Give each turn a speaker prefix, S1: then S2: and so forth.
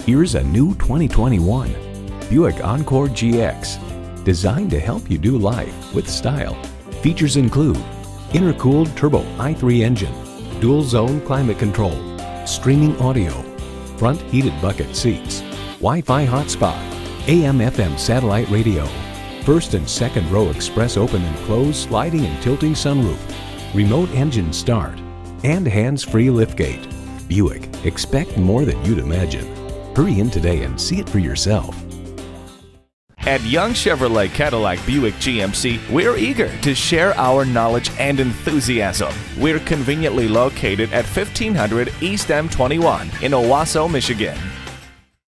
S1: Here's a new 2021 Buick Encore GX, designed to help you do life with style. Features include intercooled turbo i3 engine, dual zone climate control, streaming audio, front heated bucket seats, Wi-Fi hotspot, AM/FM satellite radio, first and second row express open and close sliding and tilting sunroof, remote engine start, and hands-free liftgate. Buick, expect more than you'd imagine. Hurry in today and see it for yourself.
S2: At Young Chevrolet Cadillac Buick GMC, we're eager to share our knowledge and enthusiasm. We're conveniently located at 1500 East M21 in Owosso, Michigan.